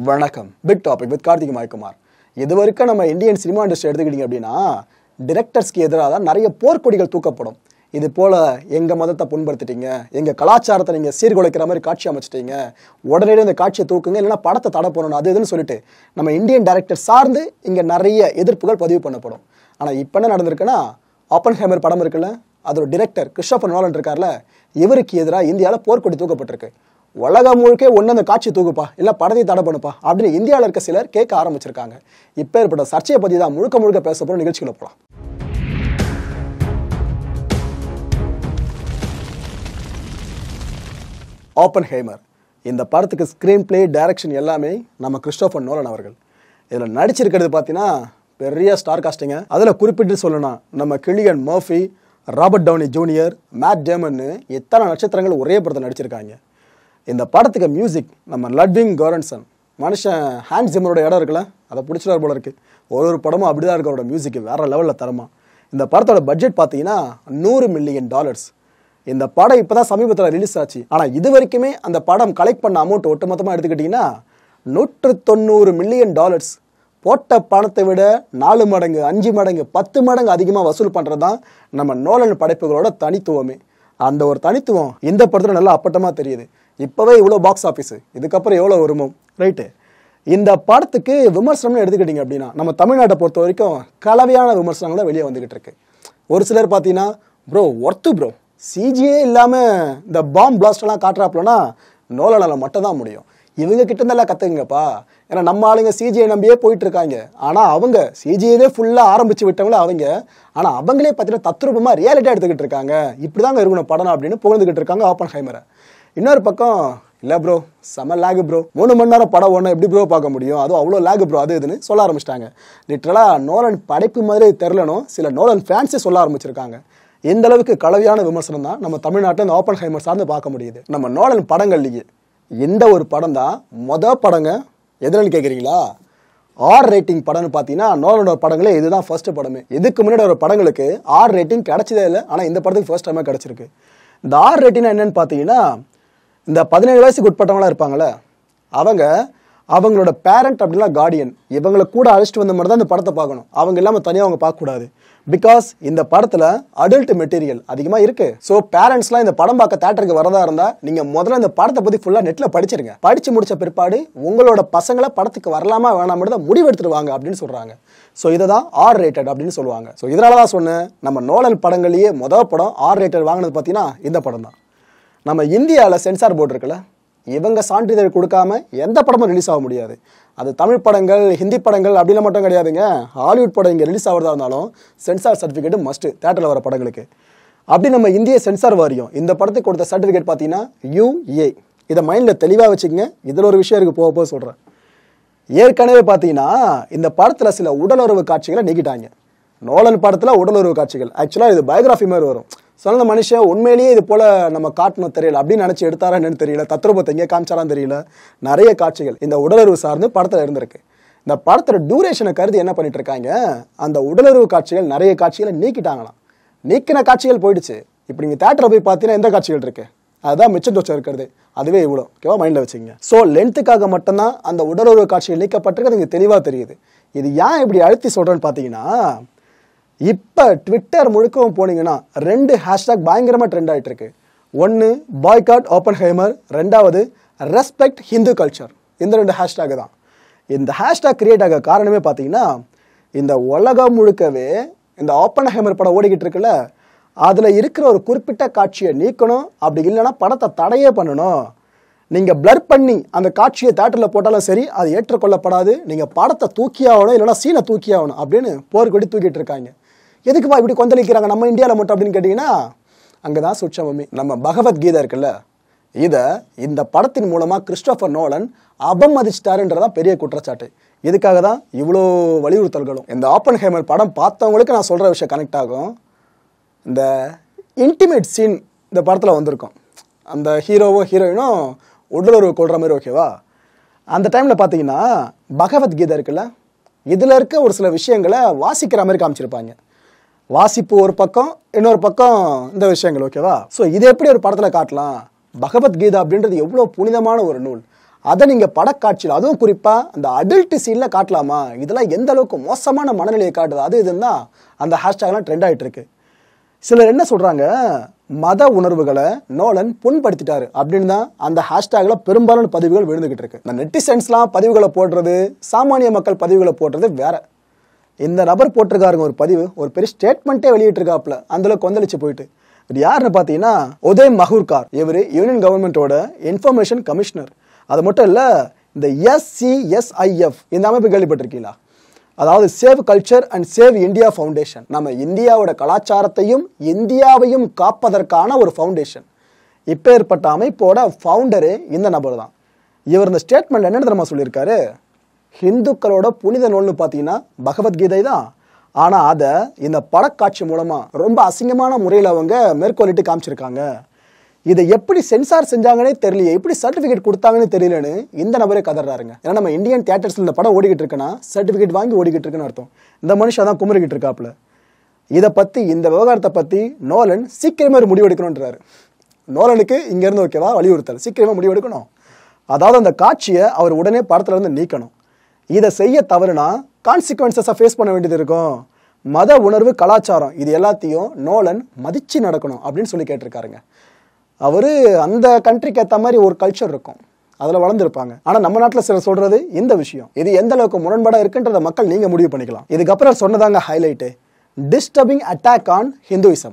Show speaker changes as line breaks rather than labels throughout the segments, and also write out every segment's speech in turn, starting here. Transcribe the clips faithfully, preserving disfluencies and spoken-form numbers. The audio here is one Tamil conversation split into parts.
வணக்கம். பிக் டாபிக் வித் கார்த்திக் மாய்குமார். இது வரைக்கும் நம்ம இந்தியன் சினிமா இண்டஸ்ட்ரி எடுத்துக்கிட்டீங்க அப்படின்னா டிரெக்டர்ஸ்க்கு எதிராக தான் நிறைய போர்க்கொடிகள் தூக்கப்படும். இது போல் எங்கள் மதத்தை புண்படுத்திட்டீங்க, எங்கள் கலாச்சாரத்தை நீங்கள் சீர்குலைக்கிற மாதிரி காட்சி அமைச்சிட்டீங்க, உடனே இந்த காட்சியை தூக்குங்க, இல்லைன்னா படத்தை தடை பண்ணணும், அது இதுன்னு சொல்லிட்டு நம்ம இந்தியன் டைரக்டர் சார்ந்து இங்கே நிறைய எதிர்ப்புகள் பதிவு பண்ணப்படும். ஆனால் இப்போ என்ன நடந்திருக்குன்னா, ஆப்பன்ஹைமர் படம் இருக்குல்ல, அதோட டிரெக்டர் கிறிஸ்டோபர் நோலன் இருக்கார்ல, இவருக்கு எதிராக இந்தியாவில் போர்க்கொடி தூக்கப்பட்டிருக்கு. உலகம் முழுக்க ஒன்று அந்த காட்சி தூக்குப்பா, இல்லை படத்தை தடை பண்ணுப்பா அப்படின்னு இந்தியாவில் இருக்க சிலர் கேட்க ஆரம்பிச்சிருக்காங்க. இப்போ ஏற்பட்ட சர்ச்சையை பற்றி தான் முழுக்க முழுக்க பேச போகிற நிகழ்ச்சிகளை போகலாம். ஆப்பன்ஹைமர் இந்த படத்துக்கு ஸ்க்ரீன் பிளே, டைரக்ஷன் எல்லாமே நம்ம கிறிஸ்டோபர் நோலன் அவர்கள். இதில் நடிச்சிருக்கிறது பார்த்தீங்கன்னா பெரிய ஸ்டார் காஸ்டிங்க. அதில் குறிப்பிட்டு சொல்லணும், நம்ம Cillian Murphy, Robert Downey Junior, Matt டேமன்னு எத்தனை நட்சத்திரங்கள் ஒரே படத்தை நடிச்சிருக்காங்க. இந்த படத்துக்கு மியூசிக் நம்ம லட்விக் கோரன்சன், மனுஷன் ஹேண்ட் ஜிம்மரோட இடம் இருக்குல்ல, அதை பிடிச்சிடார் போல இருக்குது. ஒரு ஒரு படமும் அப்படி தான் இருக்கிறோட மியூசிக் வேறு லெவலில் தரமா. இந்த படத்தோட பட்ஜெட் பார்த்தீங்கன்னா நூறு மில்லியன் டாலர்ஸ். இந்த படம் இப்போ தான் சமீபத்தில் ரிலீஸ் ஆச்சு. ஆனால் இது வரைக்குமே அந்த படம் கலெக்ட் பண்ண அமௌண்ட் ஒட்டுமொத்தமாக எடுத்துக்கிட்டிங்கன்னா நூற்று தொண்ணூறு மில்லியன் டாலர்ஸ். போட்ட பணத்தை விட நாலு மடங்கு, அஞ்சு மடங்கு, பத்து மடங்கு அதிகமாக வசூல் பண்ணுறது தான் நம்ம நோலன் படைப்புகளோட தனித்துவமே. அந்த ஒரு தனித்துவம் இந்த படத்தில் நல்லா அப்பட்டமாக தெரியுது. இப்போவே இவ்வளோ பாக்ஸ் ஆஃபீஸு, இதுக்கப்புறம் எவ்வளோ வருமோ, ரைட்டு. இந்த படத்துக்கு விமர்சனம்னு எடுத்துக்கிட்டிங்க அப்படின்னா நம்ம தமிழ்நாட்டை பொறுத்த வரைக்கும் கலவையான விமர்சனங்கள் தான் வெளியே வந்துக்கிட்டு இருக்கு. ஒரு சிலர் பார்த்தீங்கன்னா, ப்ரோ ஒர்த்து ப்ரோ, சிஜியே இல்லாமல் இந்த பாம் பிளாஸ்டெல்லாம் காட்டுறாப்புலனா நோலனால் மட்டும் தான் முடியும். இவங்க கிட்ட இருந்தெல்லாம் கற்றுக்குங்கப்பா. ஏன்னா நம்ம ஆளுங்க சிஜிஐ நம்பியே போயிட்டு இருக்காங்க. ஆனால் அவங்க சிஜிஐவே ஃபுல்லாக ஆரம்பித்து விட்டவங்களே அவங்க. ஆனால் அவங்களே பார்த்தீங்கன்னா தத்ரூபமாக ரியாலிட்டியாக எடுத்துக்கிட்டு இருக்காங்க. இப்படி தாங்க இருக்கணும் படம் அப்படின்னு புகழ்ந்துக்கிட்டு இருக்காங்க ஆப்பன்ஹைமரை. இன்னொரு பக்கம், இல்லை ப்ரோ செம லேகு ப்ரோ, மூணு மணி நேரம் படம் ஒன்று எப்படி ப்ரோ பார்க்க முடியும், அதுவும் அவ்வளோ லேகு ப்ரோ, அது இதுன்னு சொல்ல ஆரம்பிச்சிட்டாங்க. லிட்டரலாக நோலன் படைப்பு மாதிரி தெரிலனும் சில நோலன் ஃபேன்ஸே சொல்ல ஆரம்பிச்சிருக்காங்க. இந்த அளவுக்கு கலவையான விமர்சனம் தான் நம்ம தமிழ்நாட்டில் இந்த ஆப்பன்ஹைமர் சார்ந்து பார்க்க முடியுது. நம்ம நோலன் படங்கள்லேயே இந்த ஒரு படம் தான் மொதல் படங்க. எதுன்னு கேட்குறீங்களா? ஆர் ரேட்டிங் படம்னு பார்த்தீங்கன்னா நோலனோட படங்களே இதுதான் ஃபர்ஸ்ட் படமே. இதுக்கு முன்னாடி ஒரு படங்களுக்கு ஆர் ரேட்டிங் கிடைச்சதே இல்லை. ஆனால் இந்த படத்துக்கு ஃபர்ஸ்ட் டைமாக கிடச்சிருக்கு. இந்த ஆர் ரேட்டிங்னா என்னன்னு பார்த்தீங்கன்னா, இந்த பதினேழு வயசுக்கு உட்பட்டவங்களாம் இருப்பாங்களே அவங்க, அவங்களோட பேரண்ட் அப்படின்னா கார்டியன், இவங்களை கூட அழைச்சிட்டு வந்த மாதிரி தான் இந்த படத்தை பார்க்கணும். அவங்க இல்லாமல் தனியாக அவங்க பார்க்கக்கூடாது. பிகாஸ் இந்த படத்தில் அடல்ட் மெட்டீரியல் அதிகமாக இருக்குது. ஸோ பேரண்ட்ஸ்லாம் இந்த படம் பார்க்க தேட்டருக்கு வரதா இருந்தால் நீங்கள் முதல்ல இந்த படத்தை பற்றி ஃபுல்லாக நெட்டில் படிச்சிருங்க. படித்து முடித்த பிற்பாடு உங்களோட பசங்களை படத்துக்கு வரலாமா வேணாம் தான் முடிவு எடுத்துருவாங்க அப்படின்னு சொல்கிறாங்க. ஸோ இதை தான் ஆர் ரேட்டட் அப்படின்னு சொல்லுவாங்க. ஸோ இதனால தான் சொன்னேன், நம்ம நோலன் படங்கள்லேயே மொதல் படம் ஆர் ரேட்டட் வாங்கினது பார்த்தீங்கன்னா இந்த படம் தான். நம்ம இந்தியாவில் சென்சார் போர்டு இருக்குல்ல, இவங்க சான்றிதழ் கொடுக்காம எந்த படமும் ரிலீஸ் ஆக முடியாது. அது தமிழ் படங்கள், ஹிந்தி படங்கள் அப்படிலாம் மட்டும் கிடையாதுங்க. ஹாலிவுட் படம் இங்கே ரிலீஸ் ஆகிறதா இருந்தாலும் சென்சார் சர்டிஃபிகேட் மஸ்ட்டு தேட்டரில் வர படங்களுக்கு. அப்படி நம்ம இந்திய சென்சார் வாரியம் இந்த படத்துக்கு கொடுத்த சர்டிஃபிகேட் பார்த்தீங்கன்னா யூஏ. இதை மைண்டில் தெளிவாக வச்சுக்கங்க. இதில் ஒரு விஷயம் இருக்குது, போக போக சொல்கிறேன். ஏற்கனவே பார்த்தீங்கன்னா இந்த படத்தில் சில உடலுறவு காட்சிகளை நீக்கிட்டாங்க. நோலன் படத்தில் உடலுறவு காட்சிகள் ஆக்சுவலாக இது பயோகிராஃபி மாதிரி வரும். சொன்ன மனுஷன் உண்மையிலேயே இது போல் நம்ம காட்டணும் தெரியல அப்படின்னு நினச்சி எடுத்தாரா என்னன்னு தெரியல, தத்ரூபத்தை எங்கே காமிச்சாரான்னு தெரியல. நிறைய காட்சிகள் இந்த உடலுறவு சார்ந்து படத்தில் இருந்திருக்கு. இந்த படத்தோட டியூரேஷனை கருதி என்ன பண்ணிட்டு இருக்காங்க, அந்த உடலுறவு காட்சிகள் நிறைய காட்சிகளை நீக்கிட்டாங்களாம். நீக்கின காட்சிகள் போயிடுச்சு. இப்போ நீங்கள் தேட்டரில் போய் பார்த்தீங்கன்னா எந்த காட்சிகள் இருக்கு, அதுதான் மிச்சம் தோச்சம் இருக்கிறது. அதுவே இவ்வளோ ஓகேவா, மைண்டில் வச்சுங்க. ஸோ லென்த்துக்காக மட்டும்தான் அந்த உடலுறவு காட்சிகள் நீக்கப்பட்டிருக்கு. அது இங்கே தெளிவாக தெரியுது. இது ஏன் இப்படி அழுத்தி சொல்கிறேன்னு பார்த்தீங்கன்னா, இப்போ ட்விட்டர் முழுக்கவும் போனீங்கன்னா ரெண்டு ஹேஷ்டாக் பயங்கரமாக ட்ரெண்ட் ஆகிட்டு இருக்கு. ஒன்று பாய்காட் ஆப்பன்ஹைமர், ரெண்டாவது ரெஸ்பெக்ட் ஹிந்து கல்ச்சர். இந்த ரெண்டு ஹேஷ்டாக் தான். இந்த ஹேஷ்டாக் கிரியேட் ஆக காரணமே பார்த்தீங்கன்னா, இந்த உலகம் முழுக்கவே இந்த ஆப்பன்ஹைமர் படம் ஓடிக்கிட்டு இருக்குல்ல, அதில் இருக்கிற ஒரு குறிப்பிட்ட காட்சியை நீக்கணும், அப்படி இல்லைன்னா படத்தை தடையே பண்ணணும். நீங்கள் பிளர் பண்ணி அந்த காட்சியை தேட்டரில் போட்டாலும் சரி, அது ஏற்றுக்கொள்ளப்படாது. நீங்கள் படத்தை தூக்கி ஆகணும், இல்லைனா சீனை தூக்கி ஆகணும் அப்படின்னு போர்க்கொடி தூக்கிட்டு இருக்காங்க. எதுக்குப்பா இப்படி கொந்தளிக்கிறாங்க நம்ம இந்தியாவில் மட்டும் அப்படின்னு கேட்டிங்கன்னா, அங்கே தான் சுட்சமமே. நம்ம பகவத்கீதை இருக்குல்ல, இதை இந்த படத்தின் மூலமாக கிறிஸ்டோபர் நோலன் அபமதிச்சிட்டாருன்றதான் பெரிய குற்றச்சாட்டு. இதுக்காக தான் இவ்வளோ வலியுறுத்தல்களும். இந்த ஆப்பன்ஹைமர் படம் பார்த்தவங்களுக்கு நான் சொல்கிற விஷயம் கனெக்ட் ஆகும். இந்த இன்டிமேட் சீன் இந்த படத்தில் வந்திருக்கும். அந்த ஹீரோவும் ஹீரோயினும் உடலுறவு கொள்கிற மாதிரி, ஓகேவா? அந்த டைமில் பார்த்தீங்கன்னா பகவத்கீதை இருக்குல்ல, இதில் இருக்க ஒரு சில விஷயங்களை வாசிக்கிற மாதிரி காமிச்சிருப்பாங்க. வாசிப்பு ஒரு பக்கம், இன்னொரு பக்கம் இந்த விஷயங்கள், ஓகேவா? ஸோ இது எப்படி ஒரு படத்தில் காட்டலாம்? பகவத்கீதா அப்படின்றது எவ்வளோ புனிதமான ஒரு நூல். அதை நீங்கள் படக்காட்சியில் அதுவும் குறிப்பாக அந்த அடல்ட் சீனில் காட்டலாமா? இதெல்லாம் எந்த அளவுக்கு மோசமான மனநிலையை காட்டுது அது இதுன்னா அந்த ஹேஷ்டேக்லாம் ட்ரெண்ட் ஆகிட்டு இருக்கு. சிலர் என்ன சொல்கிறாங்க, மத உணர்வுகளை நோலன் புண்படுத்திட்டாரு அப்படின்னு தான் அந்த ஹேஷ்டேக்ல பெரும்பாலான பதிவுகள் விழுந்துகிட்டு இருக்கு. இந்த நெட்டிசன்ஸ்லாம் பதிவுகளை போடுறது, சாமானிய மக்கள் பதிவுகளை போடுறது வேற. இந்த நபர் போட்டிருக்காருங்க ஒரு பதிவு, ஒரு பெரிய ஸ்டேட்மெண்ட்டே வெளியிட்டிருக்காப்புல, அந்தளவுக்கு கொந்தளிச்சு போயிட்டு. இது யாருன்னு பார்த்தீங்கன்னா உதய் மஹூர்கார். இவர் யூனியன் கவர்மெண்ட்டோட இன்ஃபர்மேஷன் கமிஷனர். அது மட்டும் இல்லை, இந்த எஸ்சிஎஸ்ஐஎஃப் இந்த அமைப்பு கேள்விப்பட்டிருக்கீங்களா? அதாவது save culture and save India foundation. நம்ம இந்தியாவோட கலாச்சாரத்தையும் இந்தியாவையும் காப்பதற்கான ஒரு ஃபவுண்டேஷன். இப்போ ஏற்பட்ட அமைப்போட ஃபவுண்டரு இந்த நபர் தான். இவர் இந்த ஸ்டேட்மெண்ட் என்ன தெரியுமா சொல்லியிருக்காரு, ஹிந்துக்களோட புனித நூல்னு பார்த்தீங்கன்னா பகவத்கீதை தான். ஆனால் அதை இந்த படக்காட்சி மூலமாக ரொம்ப அசிங்கமான முறையில் அவங்க மேற்கோளிட்டு காமிச்சிருக்காங்க. இதை எப்படி சென்சார் செஞ்சாங்கன்னே தெரியலையே, எப்படி சர்டிஃபிகேட் கொடுத்தாங்கன்னு தெரியலன்னு இந்த நபரே கதறாருங்க. ஏன்னா நம்ம இந்தியன் தியேட்டர்ஸில் இந்த படம் ஓடிக்கிட்டு இருக்குன்னா சர்டிஃபிகேட் வாங்கி ஓடிக்கிட்டு இருக்குன்னு அர்த்தம். இந்த மனுஷன் தான் குமரிக்கிட்டு இருக்காப்புல. இதை பற்றி, இந்த விவகாரத்தை பற்றி நோலன் சீக்கிரமே ஒரு முடிவெடுக்கணுன்றாரு. நோலனுக்கு இங்கேருந்து ஓகேவா வலியுறுத்தல், சீக்கிரமே முடிவெடுக்கணும். அதாவது அந்த காட்சியை அவர் உடனே படத்துல இருந்து நீக்கணும். இதை செய்ய தவறுனா கான்சிக்வன்சஸை ஃபேஸ் பண்ண வேண்டியது இருக்கும். மத உணர்வு, கலாச்சாரம் இது எல்லாத்தையும் நோலன் மதிச்சு நடக்கணும் அப்படின்னு சொல்லி கேட்டிருக்காருங்க. அவர் அந்த கண்ட்ரிக்கு ஏற்ற மாதிரி ஒரு கல்ச்சர் இருக்கும், அதில் வளர்ந்துருப்பாங்க. ஆனால் நம்ம நாட்டில் சிலர் சொல்றது இந்த விஷயம், இது எந்த அளவுக்கு முரண்பாடாக இருக்குன்றத மக்கள் நீங்கள் முடிவு பண்ணிக்கலாம். இதுக்கப்புறம் சொன்னதாங்க highlight, disturbing attack on Hinduism.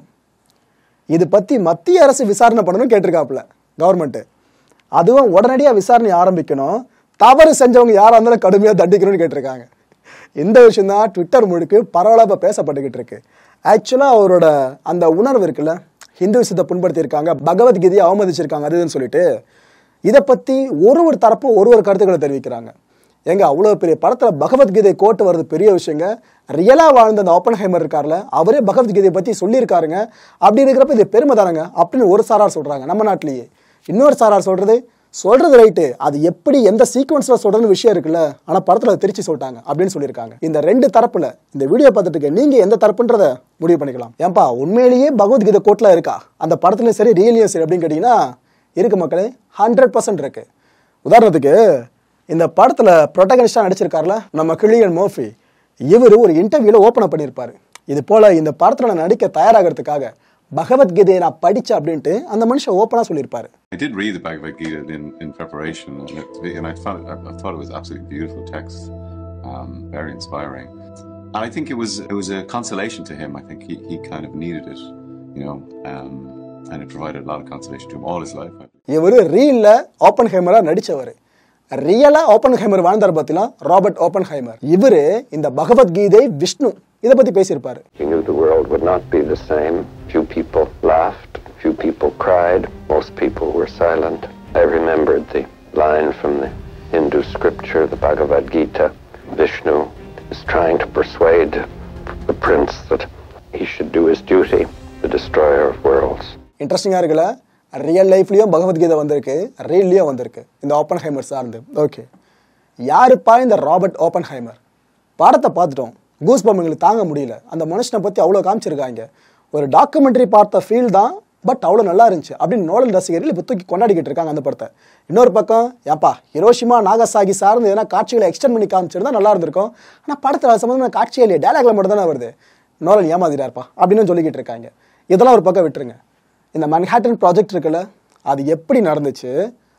இது பற்றி மத்திய அரசு விசாரணை பண்ணணும் கேட்டிருக்காப்புல கவர்மெண்ட்டு. அதுவும் உடனடியாக விசாரணை ஆரம்பிக்கணும், தவறு செஞ்சவங்க யாராக இருந்தாலும் கடுமையாக தண்டிக்கணும்னு கேட்டிருக்காங்க. இந்த விஷயம் தான் ட்விட்டர் முழுக்க பரவலாக இப்போ பேசப்பட்டுக்கிட்டு இருக்கு. ஆக்சுவலாக அவரோட அந்த உணர்வு இருக்குல்ல, ஹிந்துவிசத்தை புண்படுத்தியிருக்காங்க, பகவத்கீதையை அவமதிச்சிருக்காங்க அதுன்னு சொல்லிட்டு இதை பற்றி ஒரு ஒரு தரப்பும் ஒரு ஒரு கருத்துக்களை தெரிவிக்கிறாங்க. எங்க அவ்வளோ பெரிய படத்தில் பகவத்கீதை கோட்டு வருது பெரிய விஷயங்க. ரியலாக வாழ்ந்த அந்த ஓப்பன்ஹைமர் இருக்கார்ல, அவரே பகவத்கீதையை பற்றி சொல்லியிருக்காருங்க. அப்படி இருக்கிறப்ப இது பெருமை தானங்க அப்படின்னு ஒரு சாரார் சொல்கிறாங்க நம்ம நாட்டிலேயே. இன்னொரு சாரார் சொல்கிறது சொல்றது ரைட்டு, அது எப்படி எந்த சீக்வன்ஸில் சொல்றதுன்னு விஷயம் இருக்குல்ல, ஆனால் படத்தில் அதை திருச்சி சொல்லிட்டாங்க அப்படின்னு சொல்லியிருக்காங்க. இந்த ரெண்டு தரப்புல இந்த வீடியோ பார்த்துட்டு நீங்கள் எந்த தரப்புன்றதை முடிவு பண்ணிக்கலாம். ஏன்பா உண்மையிலேயே பகவத்கீதை கோட்டில் இருக்கா அந்த படத்துலையும் சரி ரியலையும் சரி அப்படின்னு கேட்டிங்கன்னா இருக்கு மக்களே, ஹண்ட்ரட் பர்சன்ட் இருக்கு. உதாரணத்துக்கு இந்த படத்தில் ப்ரொட்டகனிஸ்டாக நடிச்சிருக்காருல நம்ம கிளியன் மர்ஃபி, இவர் ஒரு இன்டர்வியூவில் ஓப்பன் பண்ணியிருப்பார். இது போல் இந்த படத்தில் நான் நடிக்க தயாராகிறதுக்காக பகவத்கீதையை நான் படித்தேன் அப்படின்ட்டு அந்த மனுஷன் ஓப்பனாக சொல்லியிருப்பாரு.
I did read the Bhagavad Gita in, in preparation, and, it, and I, thought, I thought it was absolutely beautiful text, um, very inspiring. And I think it was it was a consolation to him. I think he, he kind of needed it, you know, um, and it provided a lot of consolation to him all his life.
இவர் ரீல்ல ஓப்பன்ஹைமரா நடிச்சவர். ரியலா ஓப்பன்ஹைமர் வாழ்ந்தார் பார்த்தீங்களா, ராபர்ட் ஓப்பன்ஹைமர். இவரு இந்த பகவத்கீதை விஷ்ணு இதை பத்தி பேசியிருப்பாரு.
He knew the world would not be the same. Few people laughed, few people cried, most people were silent. I remembered the line from the Hindu scripture, the Bhagavad Gita. Vishnu is trying to persuade the prince that he should do his duty, the destroyer of worlds.
இன்ட்ரெஸ்டிங்கா இருக்குல்ல, ரியல் லைஃப்லயும் பகவத்கீதை வந்திருக்கு, ரீல்லயும் வந்திருக்கு இந்த ஓப்பன்ஹைமர் சார்ந்து. ஓகே, யாருப்பா இந்த ராபர்ட் ஓப்பன்ஹைமர்? படத்தை பார்த்துட்டோம், கூஸ் பம்ப் எங்களுக்கு தாங்க முடியல. அந்த மனுஷனை பற்றி அவ்வளோ காமிச்சிருக்காங்க. ஒரு டாக்குமெண்ட்ரி பார்த்த ஃபீல் தான், பட் அவ்வளோ நல்லா இருந்துச்சு அப்படின்னு நோலன் ரசிகர்கள் இப்போ தூக்கி கொண்டாடிக்கிட்டு இருக்காங்க அந்த படத்தை. இன்னொரு பக்கம் ஏப்பா ஹிரோஷிமா நாகசாகி சார்ந்து எதனா காட்சிகளை எக்ஸ்டெண்ட் பண்ணி காமிச்சிருந்தா நல்லா இருந்திருக்கும். ஆனால் படத்தில் சம்மந்தமான காட்சியே இல்லையே, டேலாக்ல மட்டும் தானே வருது. நோலன் ஏமாதிடாருப்பா அப்படின்னு சொல்லிக்கிட்டு இருக்காங்க. இதெல்லாம் ஒரு பக்கம் விட்டுருங்க. இந்த மன்ஹாட்டன் ப்ராஜெக்ட் இருக்குல்ல, அது எப்படி நடந்துச்சு,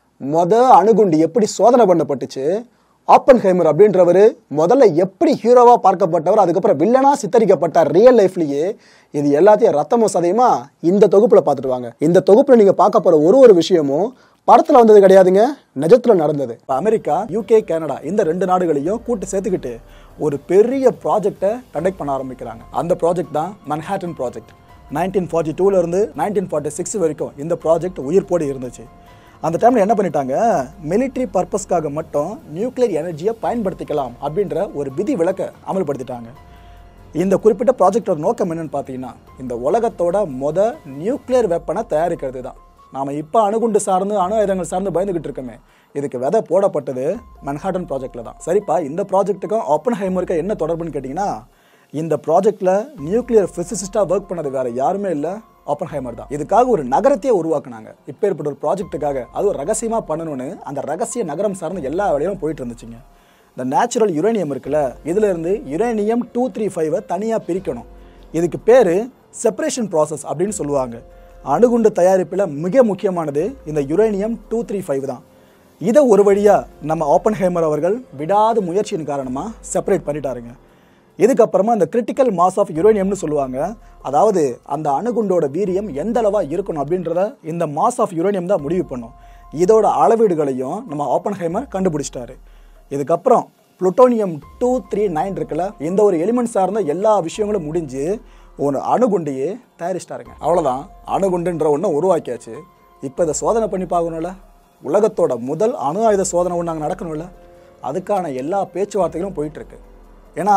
மொதல் அணுகுண்டு எப்படி சோதனை பண்ணப்பட்டுச்சு, ஆப்பன்ஹைமர் அப்படின்றவர் முதல்ல எப்படி ஹீரோவா பார்க்கப்பட்டவர், அதுக்கப்புறம் வில்லனா சித்தரிக்கப்பட்டார் ரியல் லைஃப்லயே, இது எல்லாத்தையும் ரத்தமும் சதையுமா இந்த தொகுப்புல பார்த்துட்டு வாங்க. இந்த தொகுப்புல நீங்க பார்க்க போற ஒரு ஒரு விஷயமும் படத்துல வந்தது கிடையாதுங்க, நிஜத்துல நடந்தது. அமெரிக்கா, யூகே, கனடா இந்த ரெண்டு நாடுகளையும் கூட்டு சேர்த்துக்கிட்டு ஒரு பெரிய ப்ராஜெக்டை கண்டக்ட் பண்ண ஆரம்பிக்கிறாங்க. அந்த ப்ராஜெக்ட் தான் மன்ஹாட்டன் ப்ராஜெக்ட். நைன்டீன் ஃபார்ட்டி டூல இருந்து நைன்டீன் ஃபார்ட்டி சிக்ஸ் வரைக்கும் இந்த ப்ராஜெக்ட் உயிர்ப்போடு இருந்துச்சு. அந்த டைமில் என்ன பண்ணிட்டாங்க, மிலிட்ரி பர்பஸ்க்காக மட்டும் நியூக்ளியர் எனர்ஜியை பயன்படுத்திக்கலாம் அப்படின்ற ஒரு விதி விலக்கை அமல்படுத்திட்டாங்க. இந்த குறிப்பிட்ட ப்ராஜெக்டோட நோக்கம் என்னன்னு பார்த்தீங்கன்னா, இந்த உலகத்தோட மொத நியூக்ளியர் வெப்பனை தயாரிக்கிறது தான். நாம் இப்போ அணுகுண்டு சார்ந்து அணு ஆயுதங்கள் சார்ந்து பயந்துகிட்டு இருக்கோமே, இதுக்கு விதை போடப்பட்டது மன்ஹாட்டன் ப்ராஜெக்டில் தான். சரிப்பா, இந்த ப்ராஜெக்ட்டுக்கும் ஓப்பன்ஹைமருக்கும் என்ன தொடர்புன்னு கேட்டிங்கன்னா, இந்த ப்ராஜெக்டில் நியூக்ளியர் ஃபிசிசிஸ்டாக ஒர்க் பண்ணது வேறு யாருமே இல்லை, ஆப்பன்ஹைமர் தான். இதுக்காக ஒரு நகரத்தையே உருவாக்குனாங்க. இப்போ ஏற்பட்ட ஒரு ப்ராஜெக்ட்டுக்காக அது ஒரு ரகசியமாக பண்ணணும்னு அந்த ரகசிய நகரம் சார்ந்த எல்லா வேலையும் போயிட்டு இருந்துச்சுங்க. இந்த நேச்சுரல் யுரேனியம் இருக்குல்ல, இதுல இருந்து யுரேனியம் டூ த்ரீ ஃபைவை தனியாக பிரிக்கணும். இதுக்கு பேர் செப்பரேஷன் ப்ராசஸ் அப்படின்னு சொல்லுவாங்க. அணுகுண்டு தயாரிப்பில் மிக முக்கியமானது இந்த யுரேனியம் டூ த்ரீ ஃபைவ் தான். இதை ஒரு வழியாக நம்ம ஆப்பன்ஹைமர் அவர்கள் விடாத முயற்சியின் காரணமாக செப்பரேட் பண்ணிட்டாருங்க. இதுக்கப்புறமா இந்த கிரிட்டிக்கல் மாஸ் ஆஃப் யுரேனியம்னு சொல்லுவாங்க. அதாவது அந்த அணுகுண்டோட வீரியம் எந்த அளவாக இருக்கணும் அப்படின்றத இந்த மாஸ் ஆஃப் யுரேனியம் தான் முடிவு பண்ணும். இதோட அளவீடுகளையும் நம்ம ஆப்பன்ஹைமர் கண்டுபிடிச்சிட்டாரு. இதுக்கப்புறம் புளுட்டோனியம் டூ த்ரீ நைன் இருக்குல்ல, இந்த ஒரு எலிமெண்ட் சார்ந்த எல்லா விஷயங்களும் முடிஞ்சு ஒரு அணுகுண்டையே தயாரிச்சிட்டாருங்க. அவ்வளோதான், அணுகுண்டுன்ற ஒன்று உருவாக்கியாச்சு. இப்போ இதை சோதனை பண்ணி பார்க்கணும்ல, உலகத்தோட முதல் அணு ஆயுத சோதனை ஒன்று அங்கே நடக்கணும்ல, அதுக்கான எல்லா பேச்சுவார்த்தைகளும் போயிட்டுருக்கு. ஏன்னா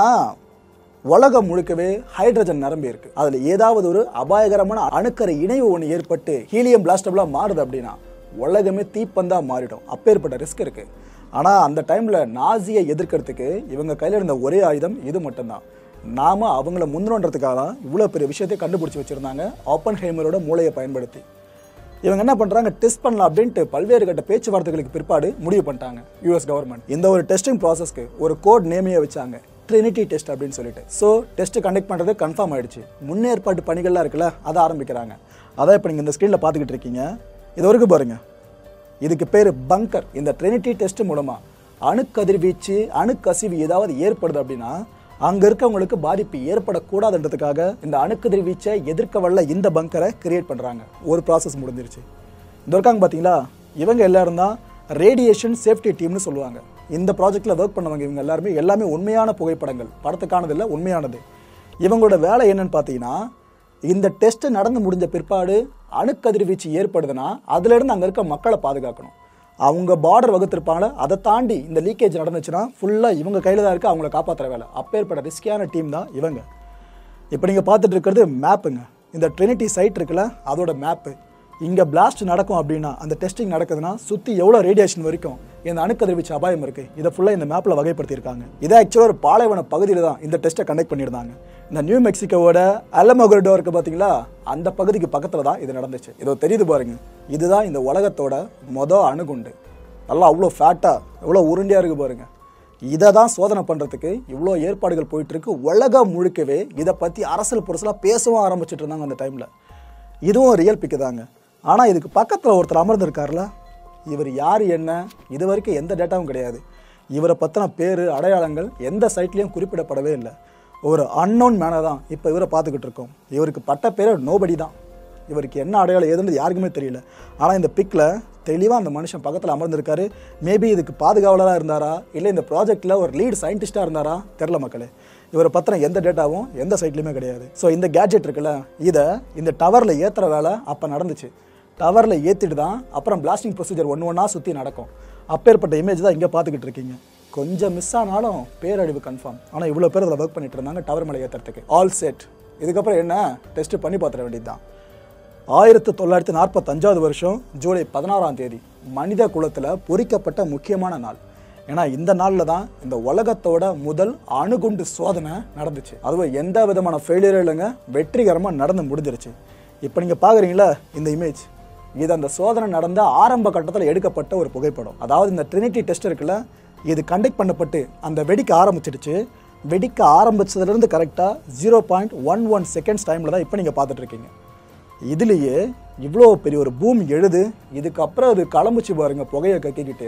உலகம் முழுக்கவே ஹைட்ரஜன் நிரம்பி இருக்கு. அதில் ஏதாவது ஒரு அபாயகரமான அணுக்கரை இணைவு ஒன்று ஏற்பட்டு ஹீலியம் பிளாஸ்டபிளாக மாறுது அப்படின்னா உலகமே தீப்பந்தா மாறிடும். அப்பேற்பட்ட ரிஸ்க் இருக்கு. ஆனால் அந்த டைமில் நாசியை எதிர்க்கிறதுக்கு இவங்க கையில் இருந்த ஒரே ஆயுதம் இது மட்டும்தான். நாம அவங்கள முந்தினோன்றதுக்காக தான் இவ்வளோ பெரிய விஷயத்தை கண்டுபிடிச்சி வச்சுருந்தாங்க ஆப்பன்ஹைமரோட மூளையை பயன்படுத்தி. இவங்க என்ன பண்ணுறாங்க, டெஸ்ட் பண்ணலாம் அப்படின்ட்டு பல்வேறு கட்ட பேச்சுவார்த்தைகளுக்கு பிற்பாடு முடிவு பண்ணிட்டாங்க யூஎஸ் கவர்மெண்ட். இந்த ஒரு டெஸ்டிங் ப்ராசஸ்க்கு ஒரு கோட் நேமையை வச்சாங்க, ட்ரினிட்டி டெஸ்ட் அப்படின்னு சொல்லிட்டு. ஸோ டெஸ்ட் கண்டக்ட் பண்ணுறது கன்ஃபார்ம் ஆயிடுச்சு. முன்னேற்பாட்டு பணிகள்லாம் இருக்குல்ல, அதை ஆரம்பிக்கிறாங்க. அதான் இப்போ நீங்கள் இந்த ஸ்க்ரீனில் பார்த்துக்கிட்டு இருக்கீங்க. இது வரைக்கும் பாருங்க, இதுக்கு பேர் பங்கர். இந்த ட்ரினிட்டி டெஸ்ட் மூலமாக அணுக்கதிர்வீச்சு அணுக்கசிவு ஏதாவது ஏற்படுது அப்படின்னா அங்கே இருக்கவங்களுக்கு பாதிப்பு ஏற்படக்கூடாதுன்றதுக்காக இந்த அணுக்கதிர்வீச்சை எதிர்க்க வல்ல இந்த பங்கரை கிரியேட் பண்ணுறாங்க. ஒரு ப்ராசஸ் முடிஞ்சிருச்சு. இந்த இருக்காங்க பார்த்தீங்களா, இவங்க எல்லாரும் தான் ரேடியேஷன் சேஃப்டி டீம்னு சொல்லுவாங்க. இந்த ப்ராஜெக்டில் ஒர்க் பண்ணவங்க இவங்க எல்லாருமே எல்லாமே உண்மையான புகைப்படங்கள், படத்துக்கானது இல்லை, உண்மையானது. இவங்களோட வேலை என்னன்னு பார்த்தீங்கன்னா, இந்த டெஸ்ட் நடந்து முடிஞ்ச பிற்பாடு அணுக்கதிர்வீச்சு ஏற்படுதுன்னா அதுலேருந்து அங்கே இருக்க மக்களை பாதுகாக்கணும். அவங்க பார்டர் வகுத்திருப்பாங்க, அதை தாண்டி இந்த லீக்கேஜ் நடந்துச்சுன்னா ஃபுல்லாக இவங்க கையில் தான் இருக்குது அவங்கள காப்பாற்றுற வேலை. அப்பேற்பட்ட ரிஸ்கியான டீம் தான் இவங்க. இப்போ நீங்கள் பார்த்துட்டு இருக்கிறது மேப்புங்க. இந்த ட்ரினிட்டி சைட் இருக்குல்ல, அதோட மேப்பு. இங்கே பிளாஸ்ட் நடக்கும் அப்படின்னா, அந்த டெஸ்டிங் நடக்குதுன்னா சுற்றி எவ்வளோ ரேடியேஷன் வரைக்கும் இந்த அணுக்கதிர்வீச்சு அபாயம் இருக்குது, இதை ஃபுல்லாக இந்த மேப்பில் வகைப்படுத்தியிருக்காங்க. இதை ஆக்சுவலாக ஒரு பாலைவன பகுதியில் தான் இந்த டெஸ்ட்டை கண்டக்ட் பண்ணியிருந்தாங்க. இந்த நியூ மெக்சிகோவோட அலமோகர்டோ இருக்குது பார்த்தீங்களா, அந்த பகுதிக்கு பக்கத்தில் தான் இது நடந்துச்சு. இதோ தெரியுது பாருங்க, இதுதான் இந்த உலகத்தோட மொதல் அணுகுண்டு. நல்லா அவ்வளோ ஃபேட்டாக எவ்வளோ உருண்டியாக இருக்குது பாருங்க. இதை தான் சோதனை பண்ணுறதுக்கு இவ்வளோ ஏற்பாடுகள் போயிட்டுருக்கு. உலகம் முழுக்கவே இதை பற்றி அரசியல் புரசலாக பேசவும் ஆரம்பிச்சுட்டு இருந்தாங்க அந்த டைமில். இதுவும் ரியல் பிக்கு தாங்க. ஆனால் இதுக்கு பக்கத்தில் ஒருத்தர் அமர்ந்திருக்காருல, இவர் யார் என்ன இது வரைக்கும் எந்த டேட்டாவும் கிடையாது. இவரை பற்றின பேர் அடையாளங்கள் எந்த சைட்லேயும் குறிப்பிடப்படவே இல்லை. ஒரு அன்னோன் மேனை தான் இப்போ இவரை பார்த்துக்கிட்டு இருக்கோம். இவருக்கு பட்ட பேர் நோபடி தான். இவருக்கு என்ன அடையாளம் ஏதுன்னு யாருக்குமே தெரியல. ஆனால் இந்த பிக்கில் தெளிவாக அந்த மனுஷன் பக்கத்தில் அமர்ந்திருக்காரு. மேபி இதுக்கு பாதுகாவலராக இருந்தாரா இல்லை இந்த ப்ராஜெக்டில் ஒரு லீட் சயின்டிஸ்டாக இருந்தாரா தெரில மக்களே. இவரை பற்றின எந்த டேட்டாவும் எந்த சைட்லையுமே கிடையாது. ஸோ இந்த கேட்ஜெட் இருக்குல்ல, இதை இந்த டவரில் ஏற்றுற வேலை அப்போ நடந்துச்சு. டவரில் ஏற்றிட்டு தான் அப்புறம் பிளாஸ்டிங் ப்ரொசீஜர் ஒன்று ஒன்றா சுற்றி நடக்கும். அப்பேற்பட்ட இமேஜ் தான் இங்கே பார்த்துக்கிட்டு இருக்கீங்க. கொஞ்சம் மிஸ் ஆனாலும் பேரழிவு கன்ஃபார்ம். ஆனால் இவ்வளோ பேர் அதில் ஒர்க் பண்ணிட்டு இருந்தாங்க டவர் மேலே ஏற்றுறதுக்கு. All set. இதுக்கப்புறம் என்ன, டெஸ்ட் பண்ணி பார்த்துட வேண்டியது தான். ஆயிரத்தி தொள்ளாயிரத்தி நாற்பத்தஞ்சாவது வருஷம் ஜூலை பதினாறாம் தேதி மனித குலத்தில் பொறிக்கப்பட்ட முக்கியமான நாள். ஏன்னா இந்த நாளில் தான் இந்த உலகத்தோட முதல் அணுகுண்டு சோதனை நடந்துச்சு. அதுவும் எந்த விதமான ஃபெயிலியரும் இல்லைங்க, வெற்றிகரமாக நடந்து முடிஞ்சிருச்சு. இப்போ நீங்கள் பார்க்குறீங்களா இந்த இமேஜ், இது அந்த சோதனை நடந்த ஆரம்ப கட்டத்தில் எடுக்கப்பட்ட ஒரு புகைப்படம். அதாவது இந்த ட்ரினிட்டி டெஸ்ட் இருக்குல்ல, இது கண்டக்ட் பண்ணப்பட்டு அந்த வெடிக்க ஆரம்பிச்சிடுச்சு. வெடிக்க ஆரம்பிச்சதுலேருந்து கரெக்டாக zero point one one seconds டைமில் தான் இப்போ நீங்கள் பார்த்துட்டு இருக்கீங்க. இதுலேயே இவ்வளோ பெரிய ஒரு பூமி எழுது. இதுக்கப்புறம் அது கிளம்பிச்சு பாருங்க புகையை கக்கிக்கிட்டு.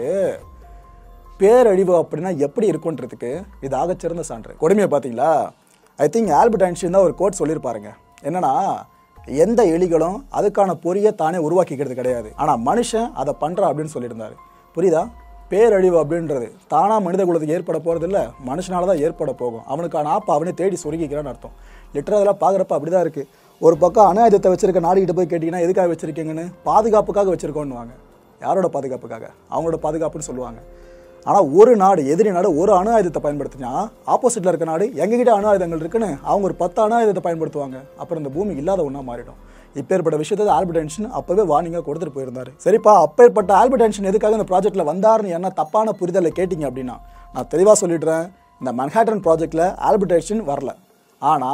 பேரழிவு அப்படின்னா எப்படி இருக்குன்றதுக்கு இது ஆகச்சிறந்த சான்று. கொடுமையை பார்த்தீங்களா? ஐ திங்க் ஆல்பர்ட் ஐன்ஸ்டீன் தான் ஒரு கோட் சொல்லியிருப்பாருங்க. என்னன்னா, எந்த எலிகளும் அதுக்கான பொறியை தானே உருவாக்கிக்கிறது கிடையாது, ஆனால் மனுஷன் அதை பண்ணுறான் அப்படின்னு சொல்லியிருந்தாரு. புரியுதா? பேரழிவு அப்படின்றது தானாக மனித குலத்துக்கு ஏற்பட போகிறது இல்லை, மனுஷனால தான் ஏற்பட போகும். அவனுக்கான ஆப்பை அவனே தேடி சுருக்கிக்கிறான்னு அர்த்தம். லிட்டராக அதெல்லாம் பார்க்குறப்ப அப்படி தான் இருக்குது. ஒரு பக்கம் அணு ஆயுதத்தை வச்சிருக்க நாடுகிட்ட போய் கேட்டிங்கன்னா எதுக்காக வச்சுருக்கீங்கன்னு, பாதுகாப்புக்காக வச்சுருக்கோன்னுவாங்க. யாரோட பாதுகாப்புக்காக? அவங்களோட பாதுகாப்புன்னு சொல்லுவாங்க. ஆனால் ஒரு நாடு, எதிரி நாடு ஒரு அணு ஆயுதத்தை பயன்படுத்தினா ஆப்போசிட்டில் இருக்க நாடு எங்ககிட்ட அணு ஆயுதங்கள் இருக்குன்னு அவங்க ஒரு பத்து அணு ஆயுதத்தை பயன்படுத்துவாங்க. அப்புறம் இந்த பூமி இல்லாத ஒன்றா மாறிடும். இப்பேற்பட்ட விஷயத்தை ஆல்பர்ட் ஐன்ஸ்டீன் அப்போவே வார்னிங்காக கொடுத்துட்டு போயிருந்தாரு. சரிப்பா, அப்பேற்பட்ட ஆல்பர்ட் ஐன்ஸ்டீன் எதுக்காக இந்த ப்ராஜெக்ட்டில் வந்தாருன்னு என்ன தப்பான புரிதலை கேட்டிங்க அப்படின்னா, நான் தெளிவாக சொல்லிடுறேன், இந்த மன்ஹாட்டன் ப்ராஜெக்டில் ஆல்பர்ட் ஐன்ஸ்டீன் வரல. ஆனால்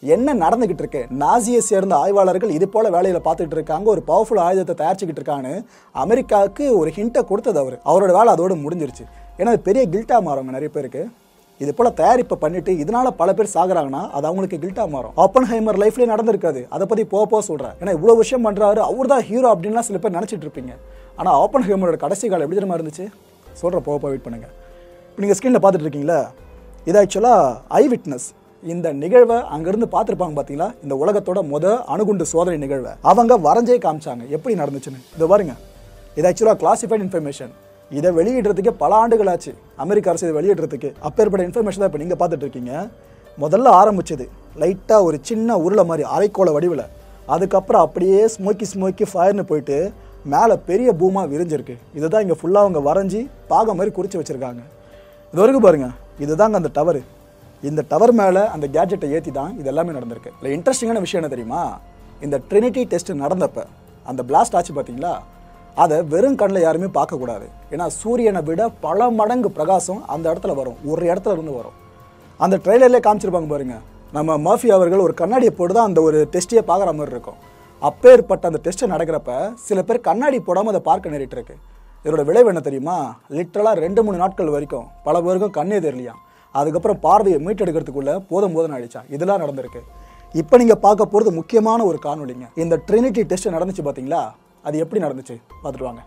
என்ன நடந்துகிட்டு இருக்கு, நாசியை சேர்ந்த ஆய்வாளர்கள் இது போல வேலையில பார்த்துட்டு இருக்காங்க, ஒரு பவர்ஃபுல் ஆயுதத்தை தயாரிச்சுக்கிட்டு இருக்கான்னு அமெரிக்காவுக்கு ஒரு ஹிண்ட்டை கொடுத்தது அவர். அவரோட வேலை அதோடு முடிஞ்சிருச்சு. ஏன்னா அது பெரிய கில்ட்டா மாறும் நிறைய பேருக்கு. இது போல தயாரிப்பை பண்ணிட்டு இதனால பல பேர் சாகுறாங்கன்னா அது அவங்களுக்கு கில்ட்டா மாறும். ஆப்பன்ஹைமர் லைஃப்லேயே நடந்திருக்காது, அதை பற்றி போக போக சொல்கிறேன். ஏன்னா இவ்வளோ விஷயம் பண்ணுறாரு, அவர் தான் ஹீரோ அப்படின்லாம் சில பேர் நினச்சிட்டு இருப்பீங்க. ஆனால் ஆப்பன்ஹைமரோட கடைசி காலம் எப்படி தெரியுமா இருந்துச்சு, சொல்கிற போக போக வெயிட் பண்ணுங்க. இப்போ நீங்கள் ஸ்க்ரீனில் பார்த்துட்டு இருக்கீங்களா, இது ஆக்சுவலாக ஐ விட்னஸ். இந்த நிகழ்வை அங்கேருந்து பார்த்துருப்பாங்க பார்த்தீங்களா, இந்த உலகத்தோட முத அணுகுண்டு சோதனை நிகழ்வை அவங்க வரைஞ்சே காமிச்சாங்க எப்படி நடந்துச்சுன்னு. இதை பாருங்க, இது ஆக்சுவலாக கிளாசிஃபைட் இன்ஃபர்மேஷன். இதை வெளியிடுறதுக்கு பல ஆண்டுகள் ஆச்சு அமெரிக்க அரசு இதை வெளியிடுறதுக்கு. அப்பேற்பட்ட இன்ஃபர்மேஷன் தான் இப்போ நீங்கள் பார்த்துட்டு இருக்கீங்க. முதல்ல ஆரம்பிச்சது லைட்டாக ஒரு சின்ன உருளை மாதிரி அரைக்கோள வடிவில், அதுக்கப்புறம் அப்படியே ஸ்மோக்கி ஸ்மோக்கி ஃபயர்னு போயிட்டு மேலே பெரிய பூமாக விரிஞ்சிருக்கு. இதுதான் இங்கே ஃபுல்லாக அவங்க வரைஞ்சி பாகம் மாதிரி குறித்து வச்சுருக்காங்க. இது வரைக்கும் பாருங்கள், இதுதாங்க அந்த டவர். இந்த டவர் மேலே அந்த கேட்ஜெட்டை ஏற்றி தான் இது எல்லாமே நடந்திருக்கு. இல்லை இன்ட்ரெஸ்டிங்கான விஷயம் என்ன தெரியுமா, இந்த ட்ரினிட்டி டெஸ்ட் நடந்தப்போ அந்த பிளாஸ்ட் ஆச்சு பார்த்தீங்களா, அதை வெறும் கண்ணில் யாருமே பார்க்கக்கூடாது. ஏன்னா சூரியனை விட பல மடங்கு பிரகாசம் அந்த இடத்துல வரும், ஒரு இடத்துல இருந்து வரும். அந்த ட்ரெய்லர்லேயே காமிச்சிருப்பாங்க பாருங்க, நம்ம மர்ஃபி அவர்கள் ஒரு கண்ணாடியை போட்டு தான் அந்த ஒரு டெஸ்ட்டையே பார்க்குற மாதிரி இருக்கும். அப்பேற்பட்ட அந்த டெஸ்ட்டை நடக்கிறப்ப சில பேர் கண்ணாடி போடாமல் அதை பார்க்க நேரிட்டு இருக்கு. இதோட விளைவு என்ன தெரியுமா, லிட்டரலாக ரெண்டு மூணு நாட்கள் வரைக்கும் பல பேருக்கும் கண்ணே தெரியலையா. அதுக்கப்புறம் பார்வையை மீட்டெடுக்கிறதுக்குள்ள போதும் போதும் ஆயிடுச்சா. இதெல்லாம் நடந்திருக்கு. இப்போ நீங்கள் பார்க்க போகிறது முக்கியமான ஒரு காணொலிங்க. இந்த ட்ரினிட்டி டெஸ்ட் நடந்துச்சு பார்த்தீங்களா, அது எப்படி நடந்துச்சு பார்த்துட்டு வாங்க.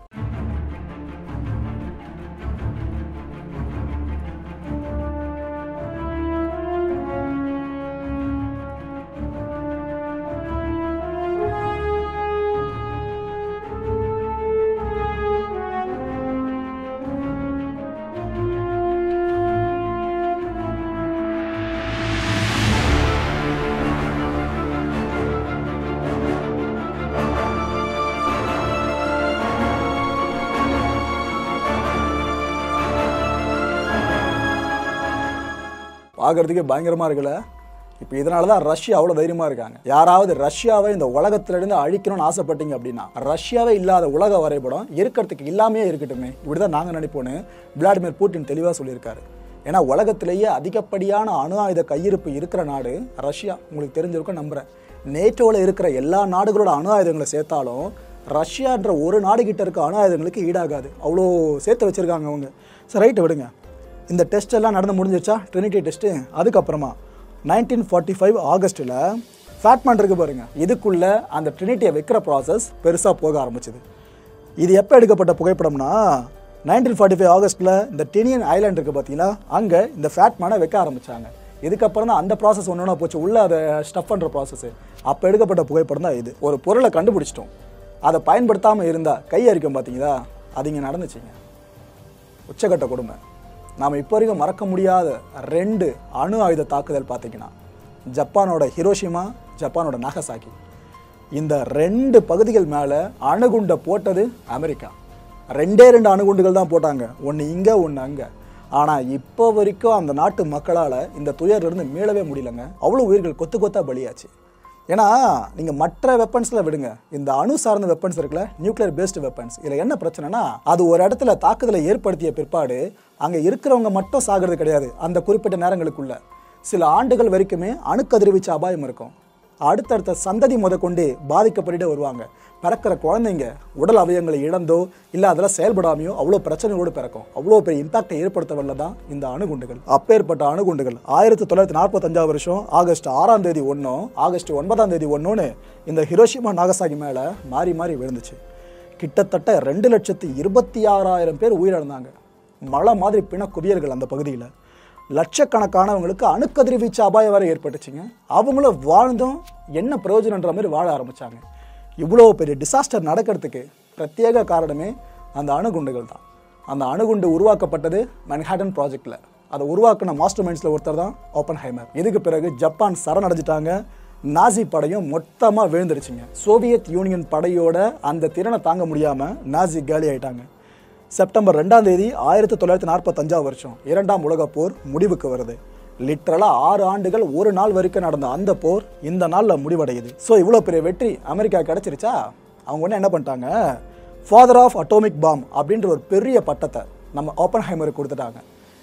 பார்க்கறதுக்கே பயங்கரமாக இருக்குல்ல. இப்போ இதனால தான் ரஷ்யா அவ்வளோ தைரியமாக இருக்காங்க. யாராவது ரஷ்யாவை இந்த உலகத்திலிருந்து அழிக்கணும்னு ஆசைப்பட்டீங்க அப்படின்னா ரஷ்யாவே இல்லாத உலக வரைபடம் இருக்கிறதுக்கு இல்லாமே இருக்கட்டுமே, இப்படி தான் நாங்கள் நினைப்போன்னு விளாடிமிர் புட்டின் தெளிவாக சொல்லியிருக்காரு. ஏன்னா உலகத்திலேயே அதிகப்படியான அணு ஆயுத கையிருப்பு இருக்கிற நாடு ரஷ்யா. உங்களுக்கு தெரிஞ்சிருக்கும் நம்புகிறேன். நேட்டோவில் இருக்கிற எல்லா நாடுகளோட அணு ஆயுதங்களை சேர்த்தாலும் ரஷ்யான்ற ஒரு நாடு கிட்ட இருக்க அணு ஆயுதங்களுக்கு ஈடாகாது, அவ்வளோ சேர்த்து வச்சுருக்காங்க அவங்க. சரி ரைட்டு விடுங்க. இந்த டெஸ்ட் எல்லாம் நடந்து முடிஞ்சிச்சா, ட்ரினிட்டி டெஸ்ட்டு. அதுக்கப்புறமா நைன்டீன் ஃபார்ட்டி ஃபைவ் ஆகஸ்ட்டில் ஃபேட்மேன் இருக்கு பாருங்க, இதுக்குள்ளே அந்த ட்ரினிட்டியை வைக்கிற ப்ராசஸ் பெருசாக போக ஆரம்பிச்சுது. இது எப்போ எடுக்கப்பட்ட புகைப்படம்னா நைன்டீன் ஃபார்ட்டி ஃபைவ் ஆகஸ்ட்டில் இந்த டினியன் ஐலாண்ட் இருக்குது பார்த்தீங்களா, அங்கே இந்த ஃபேட்மேனை வைக்க ஆரம்பித்தாங்க. இதுக்கப்புறம் தான் அந்த ப்ராசஸ் ஒன்று ஒன்றா போச்சு, உள்ளே அதை ஸ்டஃப் பண்ணுற ப்ராசஸ். அப்போ எடுக்கப்பட்ட புகைப்படம் தான் இது. ஒரு பொருளை கண்டுபிடிச்சிட்டோம், அதை பயன்படுத்தாமல் இருந்தால் கை அரிக்கும் பார்த்தீங்களா, அது இங்கே நடந்துச்சுங்க. உச்சக்கட்ட கொடுமை. நாம் இப்போ வரைக்கும் மறக்க முடியாத ரெண்டு அணு ஆயுத தாக்குதல் பார்த்தீங்கன்னா ஜப்பானோட ஹிரோஷிமா, ஜப்பானோட நாகசாக்கி. இந்த ரெண்டு பகுதிகள் மேலே அணுகுண்டை போட்டது அமெரிக்கா. ரெண்டே ரெண்டு அணுகுண்டுகள் தான் போட்டாங்க, ஒன்று இங்கே ஒன்று அங்கே. ஆனால் இப்போ வரைக்கும் அந்த நாட்டு மக்களால் இந்த துயரிலிருந்து மீளவே முடியலங்க. அவ்வளோ உயிர்கள் கொத்து கொத்தா பலியாச்சு. ஏன்னா நீங்கள் மற்ற வெப்பன்ஸில் விடுங்க, இந்த அணு சார்ந்த வெப்பன்ஸ் இருக்குல்ல, நியூக்ளியர் பேஸ்டு வெப்பன்ஸ், இதில் என்ன பிரச்சனைனா அது ஒரு இடத்துல தாக்குதலை ஏற்படுத்திய பிற்பாடு அங்கே இருக்கிறவங்க மட்டும் சாகிறது கிடையாது. அந்த குறிப்பிட்ட நேரங்களுக்குள்ள சில ஆண்டுகள் வரைக்குமே அணுக்கதிர்வீச்சு அபாயம் இருக்கும். அடுத்தடுத்த சந்ததி முத கொண்டு பாதிக்கப்பட்டுட்டே வருவாங்க. பிறக்கிற குழந்தைங்க உடல் அவயங்களை இழந்தோ இல்லை அதெல்லாம் செயல்படாமையோ அவ்வளோ பிரச்சனையோடு பிறக்கும். அவ்வளோ பெரிய இம்பாக்டை ஏற்படுத்தவல்ல தான் இந்த அணுகுண்டுகள். அப்பேற்பட்ட அணுகுண்டுகள் ஆயிரத்தி தொள்ளாயிரத்தி நாற்பத்தஞ்சாவது வருஷம் ஆகஸ்ட் ஆறாம் தேதி ஒன்றும் ஆகஸ்ட் ஒன்பதாம் தேதி ஒன்றுன்னு இந்த ஹிரோஷிமா நாகசாகி மேலே மாறி மாறி விழுந்துச்சு. கிட்டத்தட்ட ரெண்டு லட்சத்தி இருபத்தி ஆறாயிரம் பேர் உயிரிழந்தாங்க. மழை மாதிரி பிண குவியல்கள் அந்த பகுதியில். லட்சக்கணக்கானவங்களுக்கு அணுக்கதிர்வீச்சு அபாயம் வரை ஏற்பட்டுச்சுங்க. அவங்களும் வாழ்ந்தும் என்ன பிரயோஜனன்ற மாதிரி வாழ ஆரம்பித்தாங்க. இவ்வளோ பெரிய டிசாஸ்டர் நடக்கிறதுக்கு பிரத்யேக காரணமே அந்த அணுகுண்டுகள் தான். அந்த அணுகுண்டு உருவாக்கப்பட்டது மன்ஹாட்டன் ப்ராஜெக்டில். அதை உருவாக்கின மாஸ்டர் மைண்ட்ஸில் ஒருத்தர் தான் ஆப்பன்ஹைமர். இதுக்கு பிறகு ஜப்பான் சரணடைஞ்சிட்டாங்க. நாசி படையும் மொத்தமாக விழுந்துருச்சுங்க. சோவியத் யூனியன் படையோட அந்த திறனை தாங்க முடியாமல் நாசி காலி ஆயிட்டாங்க. செப்டம்பர் ரெண்டாம் தேதி ஆயிரத்தி தொள்ளாயிரத்தி நாற்பத்தஞ்சாம் வருஷம் இரண்டாம் உலகப் போர் முடிவுக்கு வருது. லிட்டரலாக ஆறு ஆண்டுகள் ஒரு நாள் வரைக்கும் நடந்த அந்த போர் இந்த நாளில் முடிவடையுது. ஸோ இவ்வளோ பெரிய வெற்றி அமெரிக்கா கிடைச்சிருச்சா, அவங்க ஒன்று என்ன பண்ணிட்டாங்க, ஃபாதர் ஆஃப் அட்டோமிக் பாம் அப்படின்ற ஒரு பெரிய பட்டத்தை நம்ம ஆப்பன்ஹைமருக்கு கொடுத்துட்டாங்க.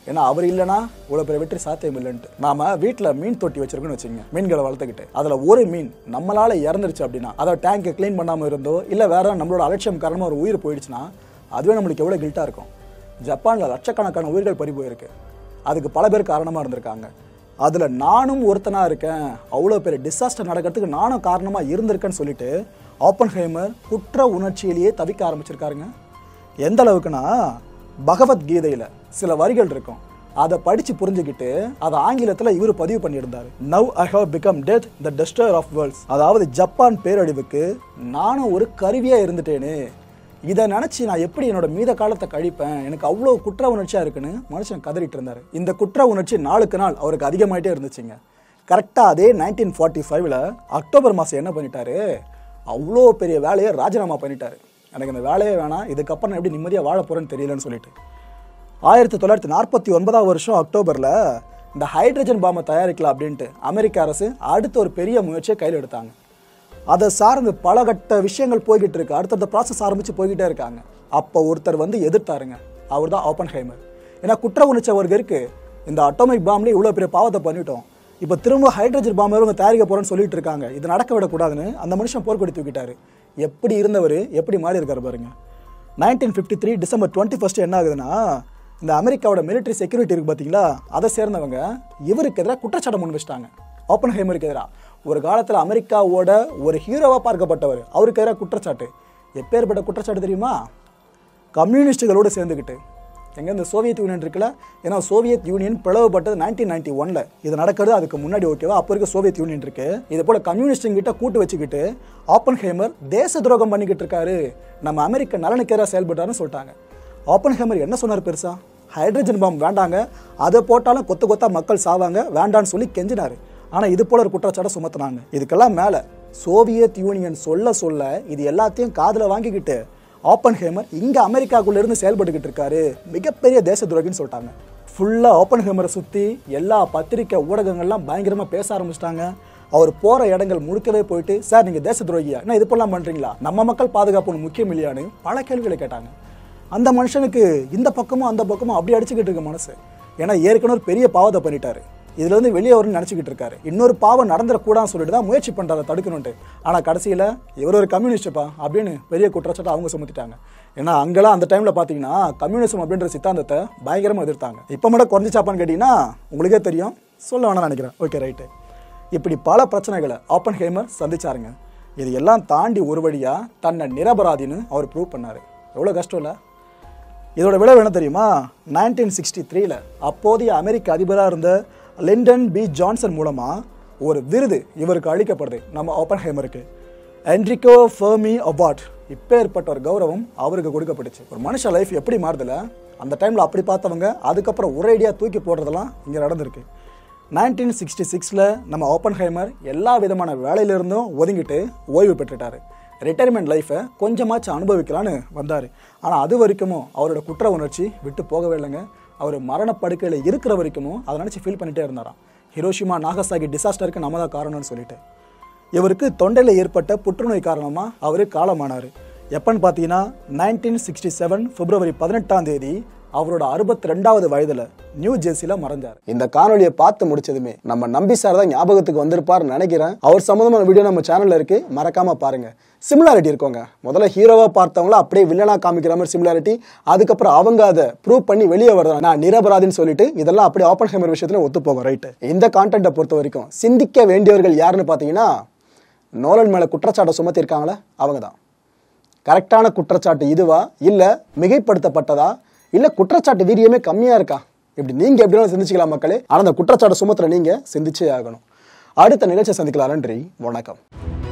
ஏன்னா அவர் இல்லைன்னா இவ்வளோ பெரிய வெற்றி சாத்தியம் இல்லைன்ட்டு. நாம வீட்டில் மீன் தொட்டி வச்சிருக்கோன்னு வச்சுங்க, மீன்களை வளர்த்துக்கிட்டு அதில் ஒரு மீன் நம்மளால இறந்துருச்சு அப்படின்னா, அதை டேங்கை க்ளீன் பண்ணாமல் இருந்தோ இல்லை வேற நம்மளோட அலட்சியம் காரணமாக ஒரு உயிர் போயிடுச்சுன்னா அதுவே நம்மளுக்கு எவ்வளோ கில்ட்டாக இருக்கும். ஜப்பானில் லட்சக்கணக்கான உயிர்கள் பறி போயிருக்கு. அதுக்கு பல பேர் காரணமாக இருந்திருக்காங்க. அதில் நானும் ஒருத்தனாக இருக்கேன், அவ்வளோ பெரிய டிசாஸ்டர் நடக்கிறதுக்கு நானும் காரணமாக இருந்திருக்கேன்னு சொல்லிட்டு ஆப்பன்ஹைமர் குற்ற உணர்ச்சியிலேயே தவிக்க ஆரம்பிச்சிருக்காருங்க. எந்த அளவுக்குன்னா, பகவத்கீதையில் சில வரிகள் இருக்கும், அதை படித்து புரிஞ்சுக்கிட்டு அதை ஆங்கிலத்தில் இவர் பதிவு பண்ணியிருந்தார். Now I have become death the destroyer of worlds. அதாவது ஜப்பான் பேரழிவுக்கு நானும் ஒரு கருவியாக இருந்துட்டேன்னு. இதை நினச்சி நான் எப்படி என்னோட மீத காலத்தை கழிப்பேன், எனக்கு அவ்வளோ குற்ற உணர்ச்சியாக இருக்குன்னு மனுஷன் கதறிட்டு இருந்தார். இந்த குற்ற உணர்ச்சி நாளுக்கு நாள் அவருக்கு அதிகமாகிட்டே இருந்துச்சுங்க. கரெக்டாக அதே நைன்டீன் ஃபார்ட்டி ஃபைவ்ல அக்டோபர் மாதம் என்ன பண்ணிட்டாரு, அவ்வளோ பெரிய வேலையை ராஜினாமா பண்ணிட்டாரு. எனக்கு இந்த வேலையே வேணாம், இதுக்கப்புறம் நான் எப்படி நிம்மதியாக வாழ போகிறேன்னு தெரியலன்னு சொல்லிட்டு. ஆயிரத்தி தொள்ளாயிரத்தி நாற்பத்தி ஒன்பதாம் வருஷம் அக்டோபரில் இந்த ஹைட்ரஜன் பாம்பை தயாரிக்கலாம் அப்படின்ட்டு அமெரிக்க அரசு அடுத்த ஒரு பெரிய முயற்சியை கையில் எடுத்தாங்க. அதை சார்ந்து பல கட்ட விஷயங்கள் போய்கிட்டு இருக்கு, அடுத்தடுத்த ப்ராசஸ் ஆரம்பித்து போய்கிட்டே இருக்காங்க. அப்போ ஒருத்தர் வந்து எதிர்த்தாருங்க, அவர் தான் ஆப்பன்ஹைமர். ஏன்னா குற்ற உணர்ச்சி அவருக்கு இருக்கு, இந்த அட்டாமிக் பாம்லேயே இவ்வளோ பெரிய பாவத்தை பண்ணிட்டோம், இப்போ திரும்ப ஹைட்ரஜன் பாம்பை இவங்க தயாரிக்க போகிறேன்னு சொல்லிட்டு இருக்காங்க, இது நடக்க விடக்கூடாதுன்னு அந்த மனுஷன் போர்க்கொடி தூக்கிட்டாரு. எப்படி இருந்தவர் எப்படி மாறி இருக்காரு பாருங்க. Nineteen fifty three December twenty first என்ன ஆகுதுன்னா, இந்த அமெரிக்காவோட மிலிட்டரி செக்யூரிட்டி இருக்கு பார்த்தீங்களா, அதை சேர்ந்தவங்க இவருக்கு எதிராக குற்றச்சாட்டை முன் வச்சிட்டாங்க. ஆப்பன்ஹைமருக்கு எதிராக ஒரு காலத்தில் அமெரிக்காவோட ஒரு ஹீரோவாக பார்க்கப்பட்டவர், அவருக்கு எதிராக குற்றச்சாட்டு. எப்பேற்பட்ட குற்றச்சாட்டு தெரியுமா, கம்யூனிஸ்டுகளோடு சேர்ந்துக்கிட்டு. எங்கே இந்த சோவியத் யூனியன் இருக்குல்ல, ஏன்னா சோவியத் யூனியன் பிளவுபட்டது நைன்டீன் நைன்டி ஒன்ல, இது நடக்கிறது அதுக்கு முன்னாடி ஓகேவா, அப்போ இருக்க சோவியத் யூனியன் இருக்கு. இது போல கம்யூனிஸ்டுங்கிட்ட கூட்டு வச்சுக்கிட்டு ஆப்பன்ஹைமர் தேச துரோகம் பண்ணிக்கிட்டு இருக்காரு, நம்ம அமெரிக்க நலனுக்கு எதிராக செயல்பட்டாருன்னு சொல்லிட்டாங்க. ஆப்பன்ஹைமர் என்ன சொன்னார் பெருசா, ஹைட்ரஜன் பாம் வேண்டாங்க, அதை போட்டாலும் கொத்து கொத்தா மக்கள் சாவாங்க, வேண்டான்னு சொல்லி கெஞ்சினாரு. ஆனால் இது போல ஒரு குற்றச்சாட்டை சுமத்தினாங்க. இதுக்கெல்லாம் மேலே சோவியத் யூனியன் சொல்ல சொல்ல இது எல்லாத்தையும் காதில் வாங்கிக்கிட்டு ஆப்பன்ஹைமர் இங்கே அமெரிக்காக்குள்ளே இருந்து செயல்பட்டுக்கிட்டு இருக்காரு, மிகப்பெரிய தேச துரோகின்னு சொல்லிட்டாங்க. ஃபுல்லாக ஆப்பன்ஹைமரை சுற்றி எல்லா பத்திரிக்கை ஊடகங்கள்லாம் பயங்கரமாக பேச ஆரம்பிச்சிட்டாங்க. அவர் போகிற இடங்கள் முழுக்கவே போயிட்டு, சார் நீங்கள் தேச துரோகியா, என்ன இது போலாம் பண்ணுறீங்களா, நம்ம மக்கள் பாதுகாப்பு முக்கியம் இல்லையான்னு பல கேள்விகளை கேட்டாங்க. அந்த மனுஷனுக்கு இந்த பக்கமும் அந்த பக்கமும் அப்படி அடிச்சுக்கிட்டு இருக்க மனசு. ஏன்னா ஏற்கனவே ஒரு பெரிய பாவத்தை பண்ணிட்டாரு, இதுல இருந்து வெளியே வரும்னு நினச்சிக்கிட்டு இருக்காரு. இன்னொரு பாவம் நடந்துடக்கூடாதுன்னு சொல்லிட்டு தான் முயற்சி பண்ணுறாரு தடுக்கணுன்ட்டு. ஆனால் கடைசியில் இவர் ஒரு கம்யூனிஸ்டப்பா அப்படின்னு பெரிய குற்றச்சாட்டை அவங்க சுமத்திட்டாங்க. ஏன்னா அங்கெல்லாம் அந்த டைமில் பார்த்தீங்கன்னா கம்யூனிசம் அப்படின்ற சித்தாந்தத்தை பயங்கரமாக எதிர்த்தாங்க. இப்போ மட்டும் குறைஞ்சிச்சாப்பான்னு கேட்டிங்கன்னா உங்களுக்கே தெரியும், சொல்ல வேணாம்னு நினைக்கிறேன். Okay right. இப்படி பல பிரச்சனைகளை ஆப்பன்ஹைமர் சந்திச்சாருங்க. இது எல்லாம் தாண்டி ஒரு வழியாக தன்னை நிரபராதின்னு அவர் ப்ரூவ் பண்ணார். எவ்வளோ கஷ்டம் இல்லை. இதோட விளைவு என்ன தெரியுமா, நைன்டீன் சிக்ஸ்டி த்ரீல அப்போதைய அமெரிக்க அதிபராக இருந்த லிண்டன் பி ஜான்சன் மூலமாக ஒரு விருது இவருக்கு அளிக்கப்படுது, நம்ம ஆப்பன்ஹைமருக்கு. என்ரிகோ ஃபெர்மி அவார்ட், இப்போ ஏற்பட்ட ஒரு கௌரவம் அவருக்கு கொடுக்கப்பட்டுச்சு. ஒரு மனுஷ லைஃப் எப்படி மாறுதில்ல, அந்த டைமில் அப்படி பார்த்தவங்க அதுக்கப்புறம் ஒரேடியாக தூக்கி போடுறதெல்லாம் இங்கே நடந்திருக்கு. நைன்டீன் சிக்ஸ்டி சிக்ஸில் நம்ம ஆப்பன்ஹைமர் எல்லா விதமான வேலையிலிருந்தும் ஒதுங்கிட்டு ஓய்வு பெற்றுட்டார். ரிட்டையர்மெண்ட் லைஃப்பை கொஞ்சமாச்சும் அனுபவிக்கலான்னு வந்தார். ஆனால் அது வரைக்கும் அவரோட குற்ற உணர்ச்சி விட்டு போகவே இல்லைங்க. அவர் மரணப்படுக்கையில் இருக்கிற வரைக்கும் அதை நினச்சி ஃபீல் பண்ணிகிட்டே இருந்தாராம். ஹிரோஷிமா நாகசாகி டிசாஸ்டருக்கு நம்ம தான் காரணம்னு சொல்லிட்டு. இவருக்கு தொண்டையில் ஏற்பட்ட புற்றுநோய் காரணமாக அவர் காலமானார். எப்பன்னு பார்த்தீங்கன்னா நைன்டீன் சிக்ஸ்டி செவன் பிப்ரவரி பதினெட்டாம் தேதி அவரோட அறுபத்தி ரெண்டாவது வயதுல நியூ ஜெர்சில மறைஞ்சார். இந்த காணொலியை பார்த்து முடிச்சதுமே நம்ம நம்பி சார் தான் ஞாபகத்துக்கு வந்திருப்பார் நினைக்கிறேன். அவர் சம்பந்தமான வீடியோ நம்ம சேனல்ல இருக்கு, மறக்காம பாருங்க. சிமிலாரிட்டி இருக்கோங்க, முதல்ல ஹீரோவா பார்த்தவங்கள அப்படியே வில்லனா காமிக்கிற மாதிரி சிமிலாரிட்டி, அதுக்கப்புறம் அவங்க அதை ப்ரூவ் பண்ணி வெளியே வருவாங்க நான் நிரபராதின்னு சொல்லிட்டு, இதெல்லாம் அப்படியே ஆப்பன்ஹைமர் விஷயத்துல ஒத்து போகும். ரைட். இந்த கான்டென்ட்டை பொறுத்த வரைக்கும் சிந்திக்க வேண்டியவர்கள் யாருன்னு பார்த்தீங்கன்னா, நோலன் மேல குற்றச்சாட்டை சுமத்தி இருக்காங்களே அவங்க தான். கரெக்டான குற்றச்சாட்டு இதுவா, இல்ல மிகைப்படுத்தப்பட்டதா, இல்ல குற்றச்சாட்டு வீரியமே கம்மியா இருக்கா, இப்படி நீங்க எப்படினாலும் சிந்திச்சுக்கலாம் மக்களே. ஆனா அந்த குற்றச்சாட்டு சுமத்துல நீங்க சிந்திச்சே ஆகணும். அடுத்த நிகழ்ச்சியை சந்திக்கலாம். நன்றி, வணக்கம்.